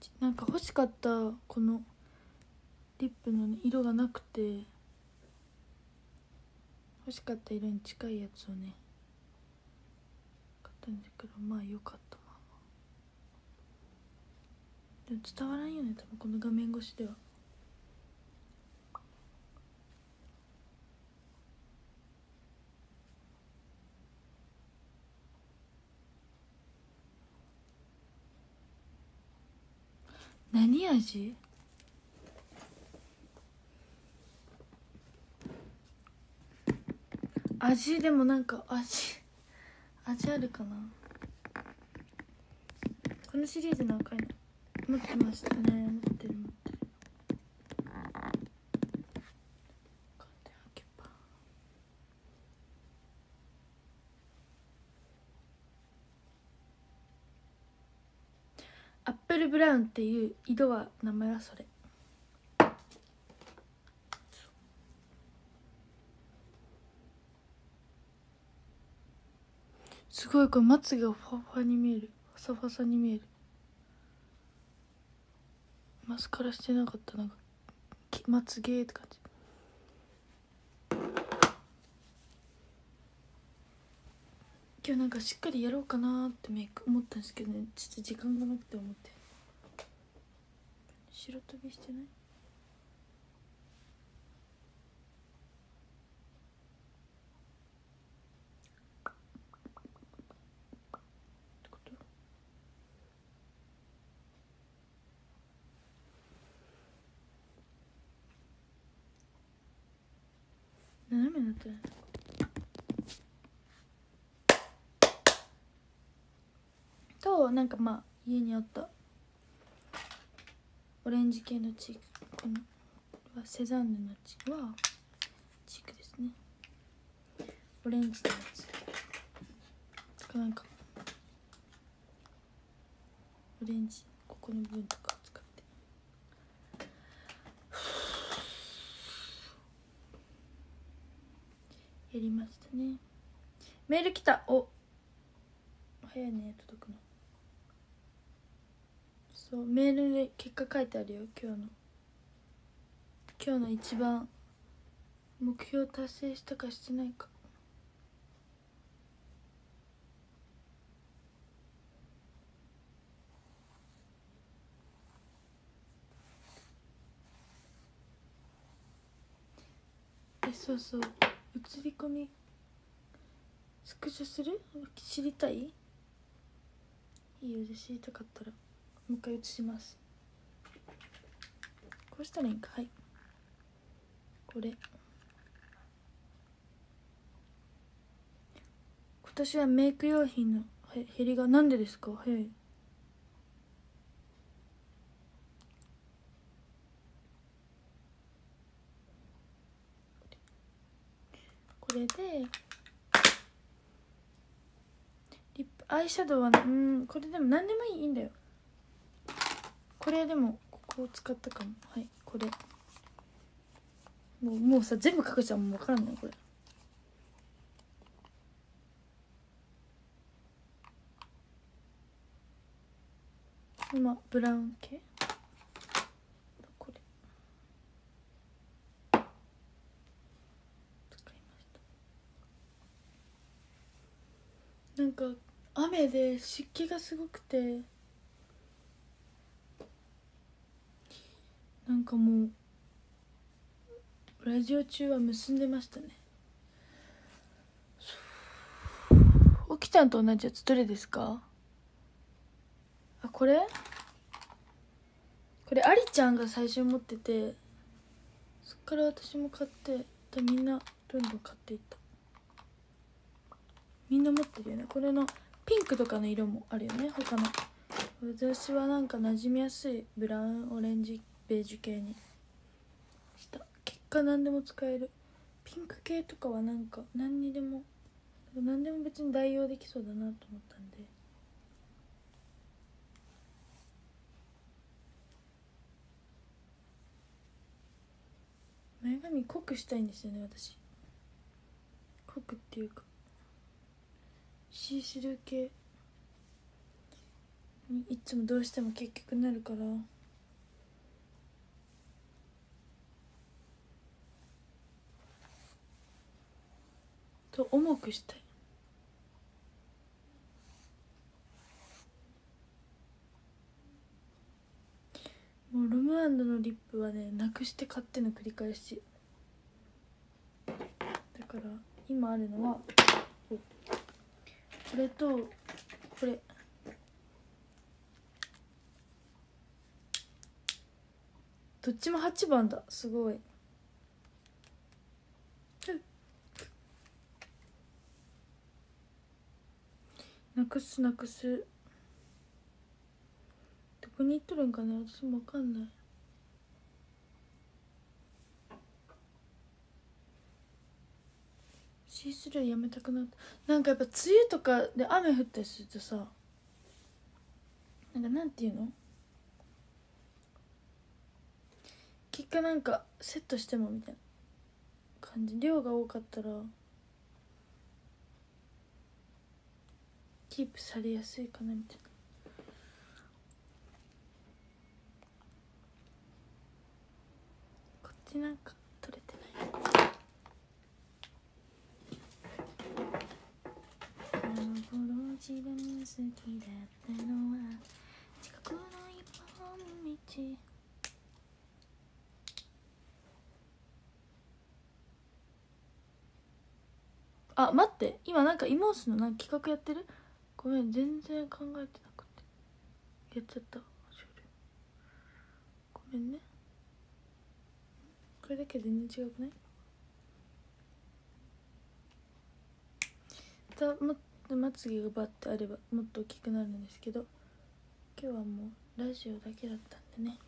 じ。なんか欲しかったこのリップの、ね、色がなくて、欲しかった色に近いやつをね買ったんだけど、まあよかった。でも伝わらんよね多分この画面越しでは。何味？味でもなんか味あるかな。このシリーズの赤いの持ってましたね。持ってるアップルブラウンっていう色は、名前はそれ。すごいこれまつげがファファに見える。ファサファサに見える。マスカラしてなかった。なんかまつげって感じ。今日なんかしっかりやろうかなってメイク思ったんですけどね、ちょっと時間がなくて思って。白飛びしてない？ってこと？斜めになってない？となんかまあ家にあったオレンジ系のチーク、このはセザンヌのチークですね。オレンジのやつなんかオレンジここの部分とかを使ってやりましたね。メール来た。お、早いね届くの。そうメールで結果書いてあるよ。今日の一番目標達成したかしてないか。そうそう映り込みスクショする？知りたい？いいよ、じゃ知りたかったらもう一回写します。こうしたらいいんか。はい、これ今年はメイク用品の減りがなんでですか？早い。これでリップアイシャドウはこれでも何でもいいんだよ。これでもここを使ったかも。はい、これもうさ全部隠したらもう分からんのよこれ。今ブラウン系これ使いました。なんか雨で湿気がすごくて、なんかもうラジオ中は結んでましたね。起きたんと同じやつどれですか？あ、これありちゃんが最初に持ってて、そっから私も買って、みんなどんどん買っていった。みんな持ってるよね。これのピンクとかの色もあるよね他の。私はなんか馴染みやすいブラウンオレンジベージュ系にした。結果何でも使える。ピンク系とかはなんか何でも別に代用できそうだなと思ったんで。前髪濃くしたいんですよね私。濃くっていうかシースルー系にいつもどうしても結局なるから、と重くしたい。もうロムアンドのリップはねなくして買っての繰り返しだから、今あるのはこれとこれ。どっちも8番だ。すごい。なくすなくす。どこに行っとるんかな、私も分かんない。シースルーやめたくなった。なんかやっぱ梅雨とかで雨降ったりするとさ、なんていうの、結果なんかセットしてもみたいな感じ、量が多かったらキープされやすいかなみたいな。こっちなんか取れてない。あの頃自分好きだったのは近くの一本道。あ、待って、今なんかイモースのなんか企画やってる？ごめん、全然考えてなくてやっちゃった。ごめんね。これだけ全然違くない？まつげがバッてあればもっと大きくなるんですけど、今日はもうラジオだけだったんでね。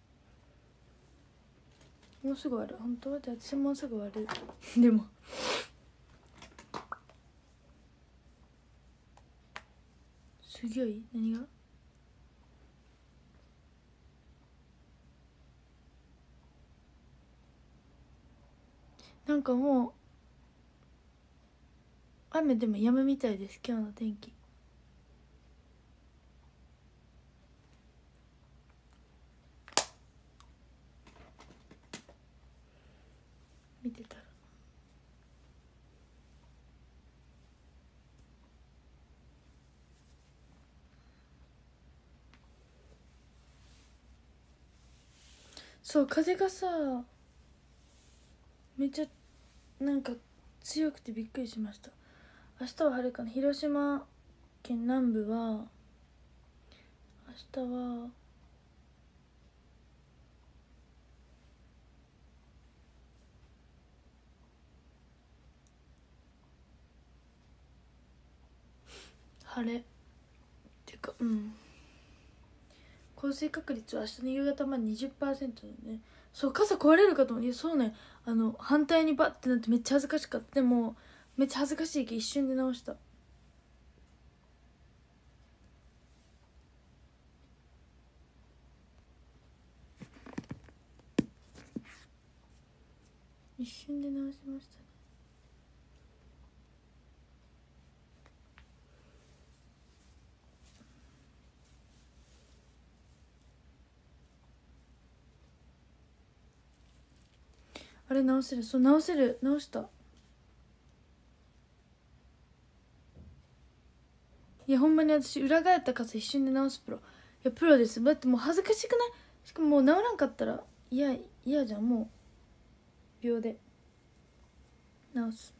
もうすぐ終わる。本当は私もうすぐ終わるでもすごい。何が？なんかもう雨でも止むみたいです、今日の天気。見てたらそう、風がさめっちゃなんか強くてびっくりしました。明日は晴れかな。広島県南部は明日は晴れっていうか、降水確率は明日の夕方まで 20% だね。そう、傘壊れるかと思う。いやそうね、反対にバッてなってめっちゃ恥ずかしかった。でもめっちゃ恥ずかしいけど一瞬で直した。一瞬で直しましたね。あれ直せる？そう、直せる。直した。いやほんまに私裏返った傘一瞬で直すプロ。いやプロです。だってもう恥ずかしくない？しかももう直らんかったら嫌じゃん。もう秒で直す。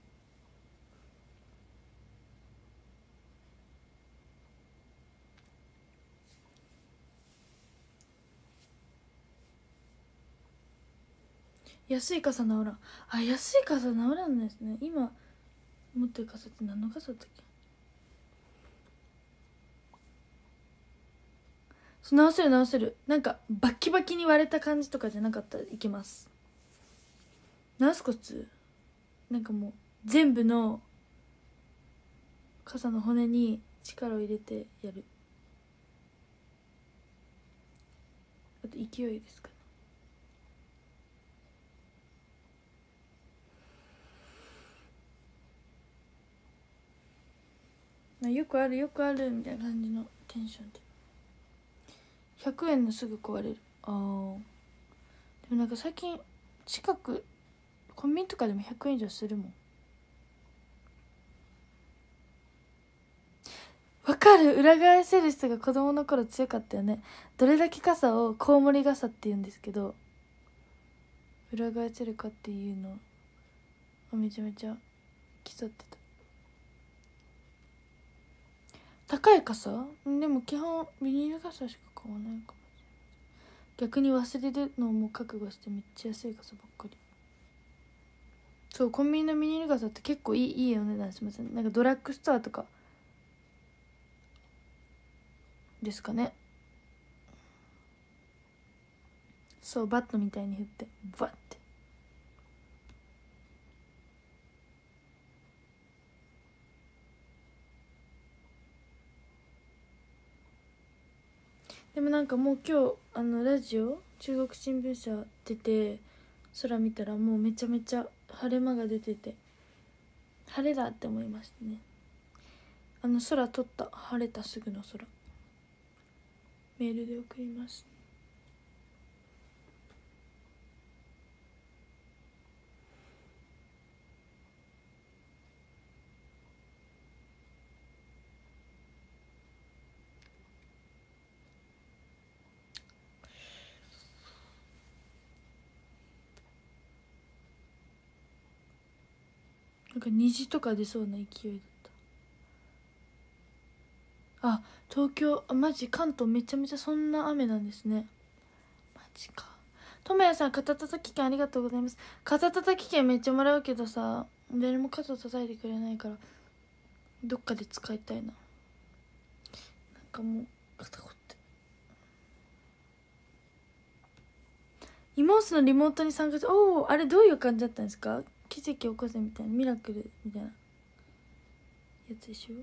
安い傘直らん。あ、安い傘直らんですね。今持ってる傘って何の傘だったっけ？直せる直せる。なんかバッキバキに割れた感じとかじゃなかったらいけます。直すコツ、なんかもう全部の傘の骨に力を入れてやる。あと勢いですかね。よくあるよくあるみたいな感じのテンションで 100円のすぐ壊れる。あーでもなんか最近近くコンビニとかでも100円以上するもん。わかる。裏返せる人が子供の頃強かったよね。どれだけ傘をコウモリ傘って言うんですけど、裏返せるかっていうのをめちゃめちゃ競ってた。高い傘でも基本ビニール傘しか買わないかもしれない。逆に忘れるのも覚悟してめっちゃ安い傘ばっかり。そうコンビニのビニール傘って結構いいお値段しますね。なんかドラッグストアとかですかね。そうバットみたいに振ってバッて。でもなんかもう今日ラジオ中国新聞社出て空見たらもうめちゃめちゃ晴れ間が出てて晴れだって思いましたね。空撮った。晴れたすぐの空メールで送ります。なんか虹とか出そうな勢いだった。あ、東京、マジ関東めちゃめちゃそんな雨なんですね。マジか。ともやさん、肩たたき券ありがとうございます。肩たたき券めっちゃもらうけどさ、誰も肩叩いてくれないからどっかで使いたいな。なんかもう肩こってイモースのリモートに参加して、おお、あれどういう感じだったんですか？奇跡起こせみたいな、ミラクルみたいなやつでしょ。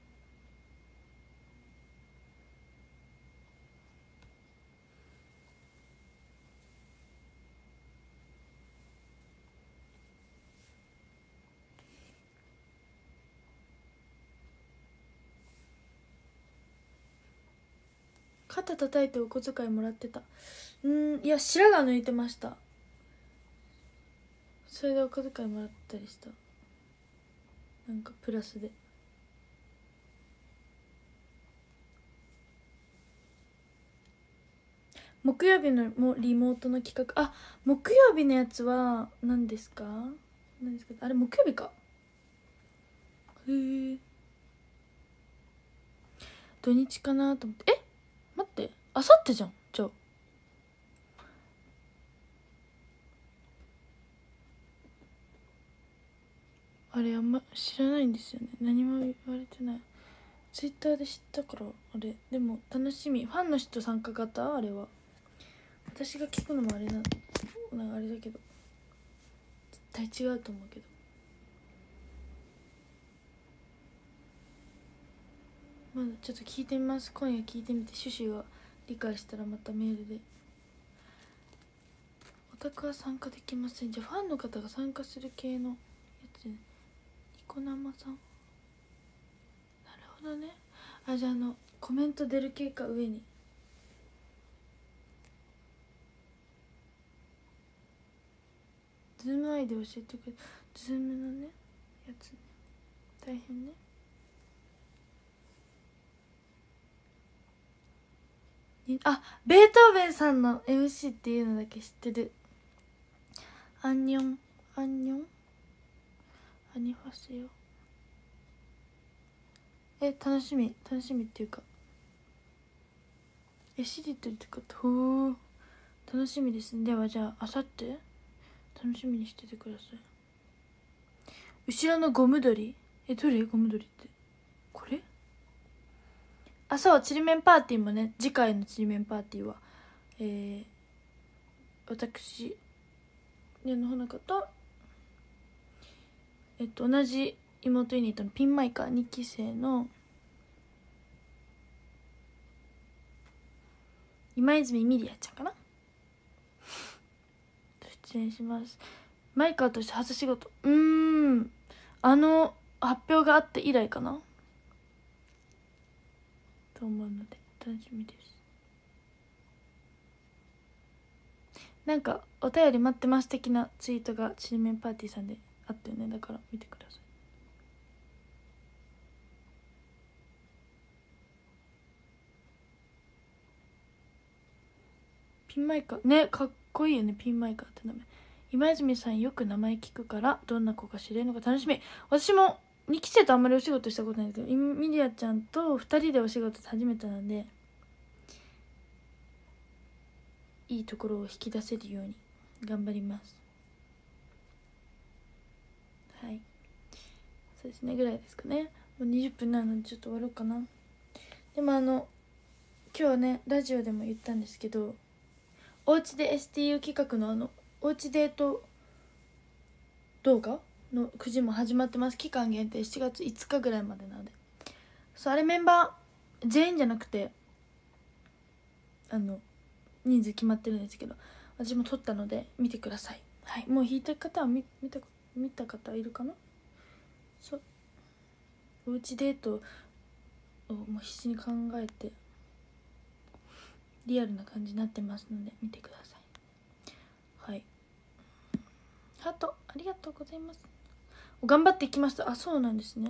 肩叩いてお小遣いもらってた。いや白髪抜いてました。それでお小遣いもらったりした。なんかプラスで。木曜日のリモートの企画、あ、木曜日のやつは何ですか？何ですか？あれ木曜日か。へえ。土日かなと思って。待って、あさってじゃん。じゃあれあんま知らないんですよね。何も言われてない。ツイッターで知ったから。あれでも楽しみ。ファンの人参加型あれは。私が聞くのもあれなんかあれだけど絶対違うと思うけど。まだちょっと聞いてみます。今夜聞いてみて趣旨が理解したらまたメールで。オタクは参加できません。じゃあファンの方が参加する系のやつ。ニコ生さん、なるほどね。あ、じゃあコメント出る系か。上にズームアイで教えてくれ。ズームのねやつね。大変ね。あ、ベートーベンさんの MC っていうのだけ知ってる。アンニョンアンニョンアニファセヨ。楽しみっていうかしりとりってことほー楽しみですね。ではじゃああさって楽しみにしててください。後ろのゴム鳥、どれゴム鳥ってこれ？あ、そう、ちりめんパーティーもね、次回のちりめんパーティーは私矢野穂香と同じ妹ユニットのピンマイカー2期生の今泉ミリアちゃんかな出演します。マイカーとして初仕事、発表があって以来かなと思うので楽しみです。 なんかお便り待ってます的なツイートがチーメンパーティーさんであったよね。だから見てください。ピンマイカーね、かっこいいよね。ピンマイカーって名前。今泉さんよく名前聞くからどんな子か知れるのか楽しみ。私も2期生とあんまりお仕事したことないんだけど、ミリアちゃんと2人でお仕事初めてなんで、いいところを引き出せるように頑張ります。はい、そうですねぐらいですかね。もう20分なのでちょっと終わろうかな。でも今日ねラジオでも言ったんですけど、おうちで STU 企画のおうちデート動画のくじも始まってます。期間限定7月5日ぐらいまでなので、そうあれメンバー全員じゃなくて人数決まってるんですけど、私も撮ったので見てください。はい、もう弾いた方は見た方いるかな。そうおうちデートをもう必死に考えてリアルな感じになってますので見てください。はい、ハートありがとうございます。頑張ってきました。あ、そうなんですね。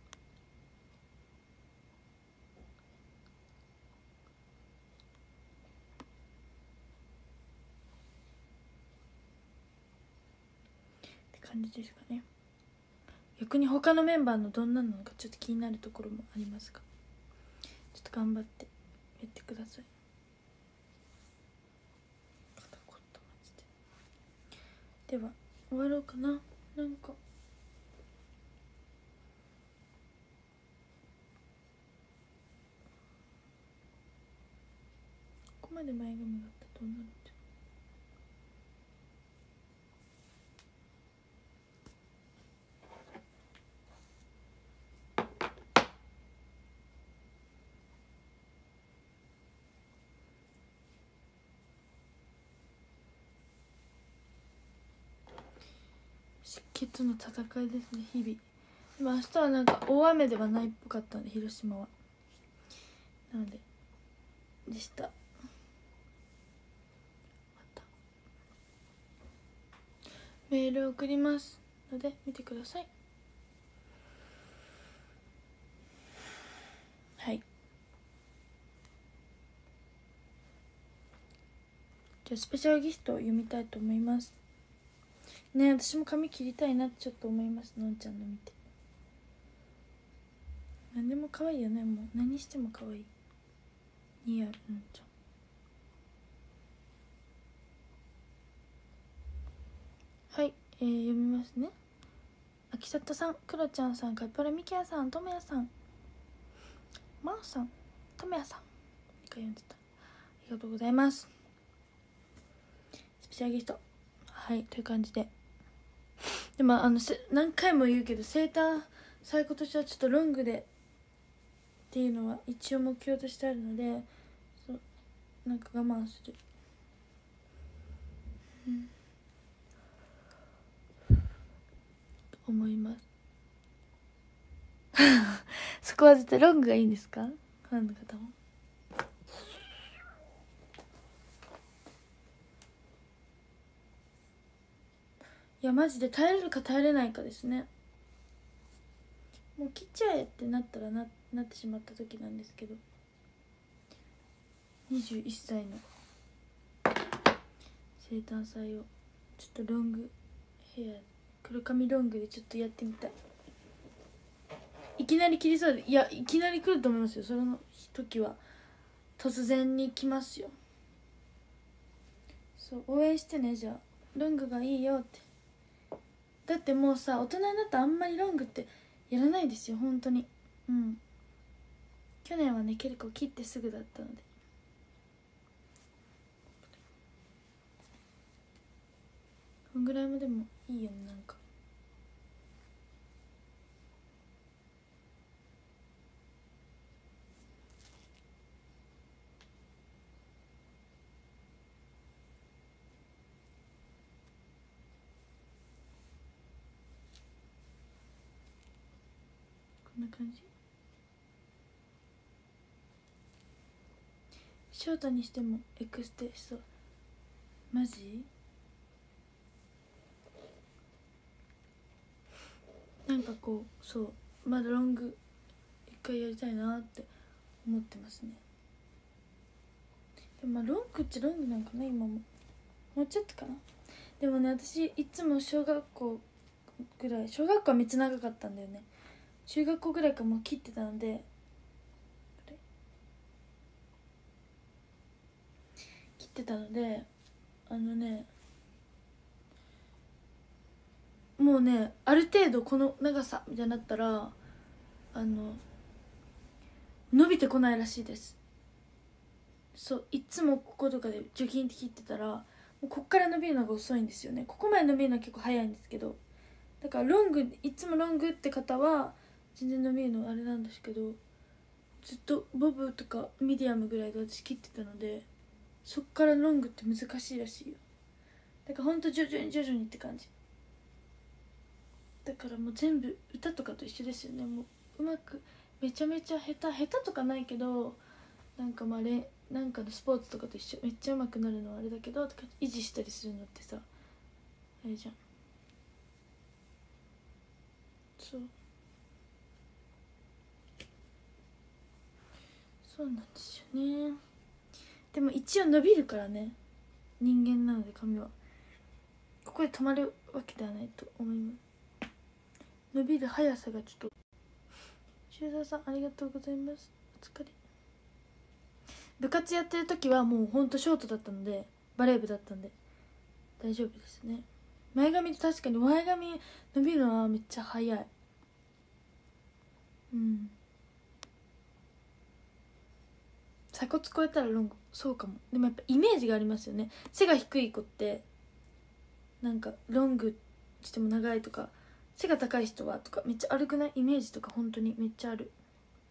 って感じですかね。逆に他のメンバーのどんなのかちょっと気になるところもありますが、ちょっと頑張ってやってください。では終わろうかな。なんかここまで前髪があったらどうなるんじゃ。湿気との戦いですね日々。でも明日はなんか大雨ではないっぽかったんで、広島はなのででした。またメールを送りますので見てください。はい、じゃあスペシャルギフトを読みたいと思いますね。私も髪切りたいなってちょっと思います。のんちゃんの見て何でも可愛いよね。もう何しても可愛い。似合うのんちゃん。はい、読みますね。秋里さん、クロちゃんさん、カッパラミキヤさん、トモヤさん、マンさん、トモヤさん、読んでた。ありがとうございます。スペシャルギフト、はいという感じで。でも何回も言うけど、生誕祭今年はちょっとロングでっていうのは一応目標としてあるので、そうなんか我慢する。思いますそこは絶対ロングがいいんですか、ファンの方も。いやマジで耐えれるか耐えれないかですね。もう切っちゃえってなったら なってしまった時なんですけど、21歳の生誕祭をちょっとロングヘア黒髪ロングでちょっとやってみたい。いきなり切りそうで、いやいきなり来ると思いますよ。その時は突然に来ますよ。そう応援してね。じゃあロングがいいよって。だってもうさ、大人になったらあんまりロングってやらないですよ本当に。去年はね結構切ってすぐだったので、こんぐらいもでもいいよね。なんかこんな感じ。ショートにしてもエクステしそう。 マジなんかこうそうまだロング一回やりたいなって思ってますね。でもまあロングっちゃロングなんかな今もうちょっとかな。でもね私いつも小学校ぐらい小学校はめっちゃ長かったんだよね。中学校ぐらいからもう切ってたのであのねもうねある程度この長さみたいになったら伸びてこないらしいです。そういつもこことかでジョキンって切ってたらもうこっから伸びるのが遅いんですよね。ここまで伸びるのは結構早いんですけど、だからロングいつもロングって方は全然伸びるのあれなんですけど、ずっとボブとかミディアムぐらいで私切ってたので、そっからロングって難しいらしいよ。だからほんと徐々に徐々にって感じだからもう全部歌とかと一緒ですよね。もううまくめちゃめちゃ下手とかないけど、なんかまあなんかのスポーツとかと一緒、めっちゃ上手くなるのはあれだけどとか維持したりするのってさあれじゃん。そうなんですよね。でも一応伸びるからね、人間なので髪はここで止まるわけではないと思います。伸びる速さがちょっと。修造さんありがとうございます。お疲れ。部活やってる時はもうほんとショートだったので、バレー部だったんで大丈夫ですね。前髪と確かに前髪伸びるのはめっちゃ早い。鎖骨超えたらロング、そうかも。でもやっぱイメージがありますよね。背が低い子ってなんかロングしても長いとか、背が高い人はとかめっちゃ悪くない？イメージとか本当にめっちゃある。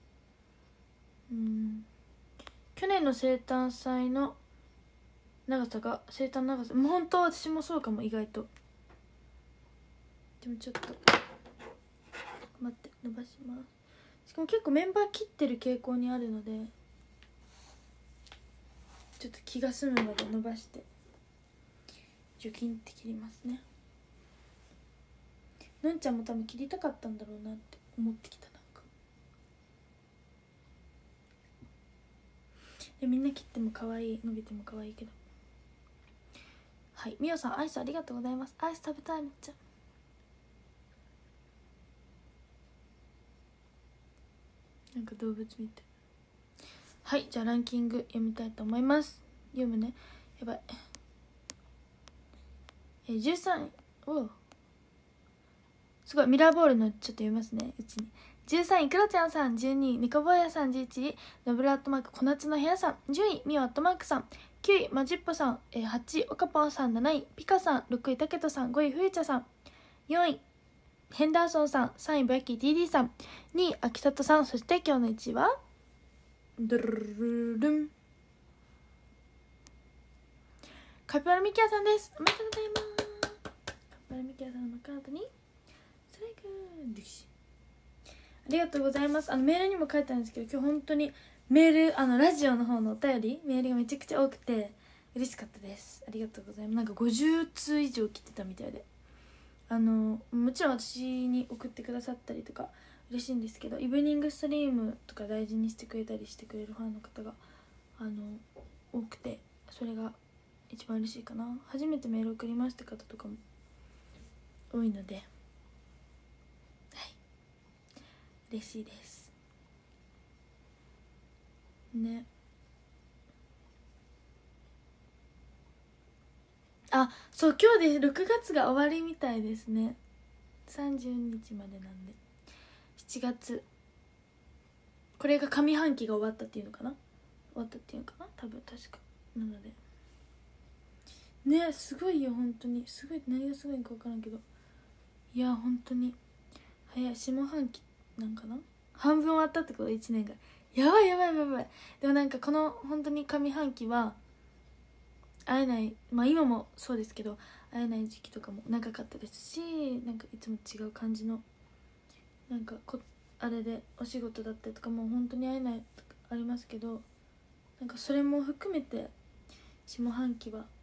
去年の生誕祭の長さが生誕長さ、もう本当私もそうかも意外と。でもちょっと待って伸ばします。しかも結構メンバー切ってる傾向にあるので、ちょっと気が済むまで伸ばして除菌って切りますね。のんちゃんも多分切りたかったんだろうなって思ってきた。なんかでみんな切っても可愛い、伸びても可愛いけど。はい、みおさんアイスありがとうございます。アイス食べたいめっちゃ。なんか動物みたい。はい、じゃあランキング読みたいと思います。読むね。やばい。13位おすごいミラーボールのちょっと読みますね。うちに13位クロちゃんさん、12位ニコボーヤさん、11位ノブラアットマーク小夏の部屋さん、10位ミオアットマークさん、9位マジッポさん、8位オカポンさん、7位ピカさん、6位タケトさん、5位フーチャさん、4位ヘンダーソンさん、3位ブラッキー TD さん、2位秋里さん、そして今日の1位はドゥルルルンカピバラミキアさんです。おめでとうございます。カピバラミキアさんのカードにストライクでしありがとうございます。メールにも書いてあるんですけど、今日本当にメールラジオの方のお便りメールがめちゃくちゃ多くて嬉しかったです。ありがとうございます。なんか50通以上来てたみたいで、もちろん私に送ってくださったりとか嬉しいんですけど、イブニングストリームとか大事にしてくれたりしてくれるファンの方が多くて、それが一番嬉しいかな。初めてメール送りました方とかも多いので、はい、嬉しいですね。あ、そう今日で6月が終わりみたいですね。30日までなんで7月、これが上半期が終わったっていうのかな、終わったっていうのかな、多分確かなのでね、すごいよ本当に。すごい、何がすごいか分からんけど、いや本当に早い。下半期なんかな、半分終わったってこと、1年がやばいやばいやばい。でもなんかこの本当に上半期は会えない、まあ今もそうですけど会えない時期とかも長かったですし、なんかいつも違う感じのなんかあれでお仕事だったりとかもう本当に会えないとかありますけど、なんかそれも含めて下半期は